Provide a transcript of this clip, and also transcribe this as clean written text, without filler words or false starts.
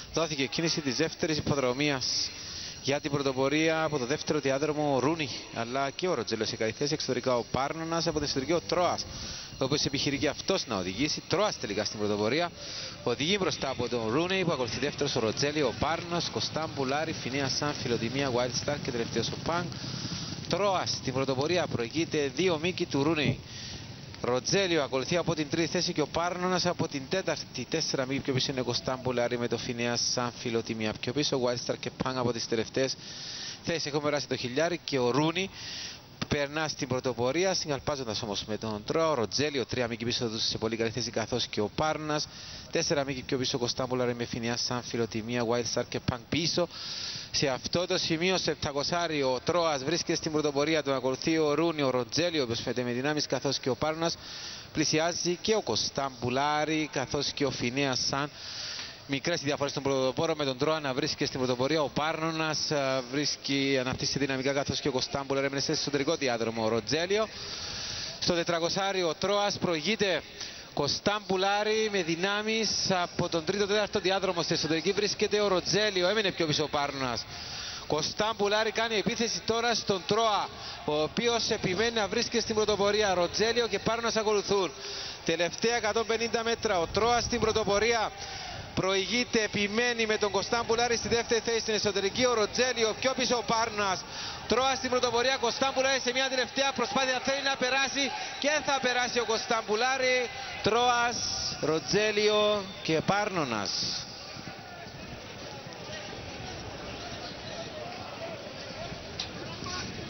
Δόθηκε κίνηση της δεύτερης υποδρομίας για την πρωτοπορία από το δεύτερο διάδρομο ο Ρούνι, αλλά και ο Ροτζέλιο σε καλή θέση. Εξωτερικά ο Πάρνονας, από την εσωτερική ο Τρόας, ο οποίος επιχειρεί και αυτός να οδηγήσει. Τρόας τελικά στην πρωτοπορία. Οδηγεί μπροστά από τον Ρούνι που ακολουθεί δεύτερος ο Ροτζέλιο, ο Πάρνος, Κωστάν Πουλάρη, Φινία Σαν, Φιλοτιμία, Wild Star και τελευταίος ο Πανκ. Τρόας στην πρωτοπορία, προηγείται 2 μήκη του Ρούνι. Ροτζέλιο ακολουθεί από την τρίτη θέση και ο Πάρνονας από την τέταρτη. 4 μήκη πιο πίσω είναι ο Κωστάν Πουλάρη με το Φινέα Σαν, Φιλοτιμία πιο πίσω. Wild Star και Πανκ από τις τελευταίες θέσεις. Έχουμε περάσει το χιλιάρι και ο Ρούνι περνά στην πρωτοπορία, συγκαλπάζοντας όμως με τον Τρόα. Ο Ροτζέλιο 3 μήκη πίσω του σε πολύ καλή θέση, καθώς και ο Πάρνας. 4 μήκη πιο πίσω ο Κωστάν Πουλάρη με Φινέα Σαν, Φιλοτιμία, Wild Star και Πανκ πίσω. Σε αυτό το σημείο, σε 700 ο Τρόας βρίσκεται στην πρωτοπορία, τον ακολουθεί ο Ρούνι, ο Ροτζέλιο, ο οποίος φαίνεται με δυνάμεις, καθώς και ο Πάρνας. Πλησιάζει και ο Κωστάν Πουλάρη, καθώς και ο Φινέα Σαν. Μικρές διαφορές στον πρωτοπόρο, με τον Τρόα να βρίσκεται στην πρωτοπορία. Ο Πάρνονας αναπτύσσει δυναμικά, καθώς και ο Κωστάν Πουλάρη έμεινε σε εσωτερικό διάδρομο. Ο Ροτζέλιο. Στο 400 ο Τρόας προηγείται Κωστάν Πουλάρη με δυνάμεις από τον τρίτο-τέταρτο διάδρομο. Στη εσωτερική βρίσκεται ο Ροτζέλιο, έμεινε πιο πίσω ο Πάρνονας. Κωστάν Πουλάρη κάνει επίθεση τώρα στον Τρόα, ο οποίος επιμένει να βρίσκεται στην πρωτοπορία. Ροτζέλιο και Πάρνονας ακολουθούν. Τελευταία 150 μέτρα, ο Τρόας στην πρωτοπορία. Προηγείται, επιμένει με τον Κωστάν Πουλάρη στη δεύτερη θέση στην εσωτερική. Ο Ροτζέλιο πιο πίσω ο Πάρνας. Τρόας στην πρωτοπορία. Κωστάν Πουλάρη σε μια τελευταία προσπάθεια θέλει να περάσει και θα περάσει ο Κωστάν Πουλάρη. Τρόας, Ροτζέλιο και Πάρνονας.